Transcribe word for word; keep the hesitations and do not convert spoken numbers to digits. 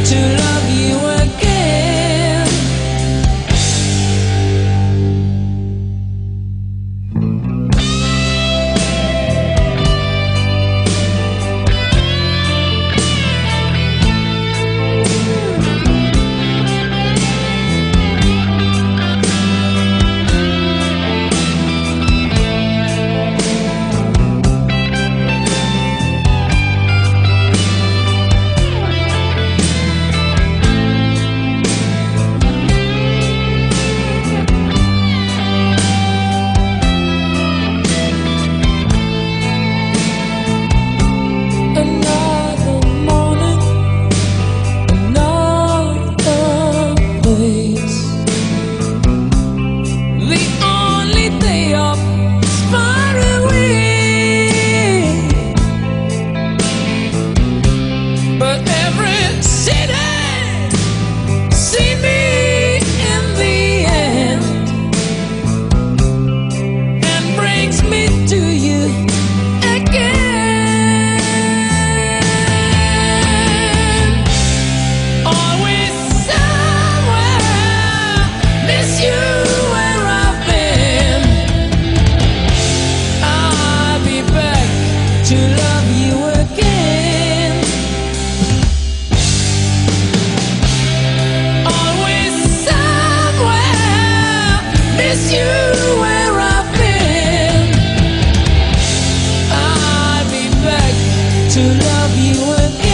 to love you again. Another morning, another place. The only day off is far away, but every city see me in the end and brings me to you again. Always somewhere, miss you where I've been. I'll be back to love you again. Always somewhere, miss you where I've been. I'll be back to love you again.